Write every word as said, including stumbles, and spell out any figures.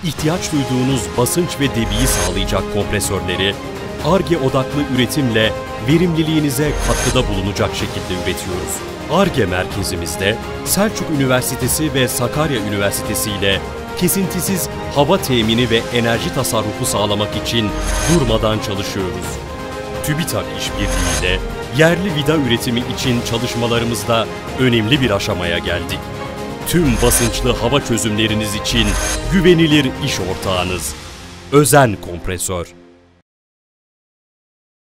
ihtiyaç duyduğunuz basınç ve debiyi sağlayacak kompresörleri, Ar-Ge odaklı üretimle verimliliğinize katkıda bulunacak şekilde üretiyoruz. Ar-Ge merkezimizde Selçuk Üniversitesi ve Sakarya Üniversitesi ile kesintisiz hava temini ve enerji tasarrufu sağlamak için durmadan çalışıyoruz. TÜBİTAK işbirliğiyle yerli vida üretimi için çalışmalarımızda önemli bir aşamaya geldik. Tüm basınçlı hava çözümleriniz için güvenilir iş ortağınız Özen Kompresör.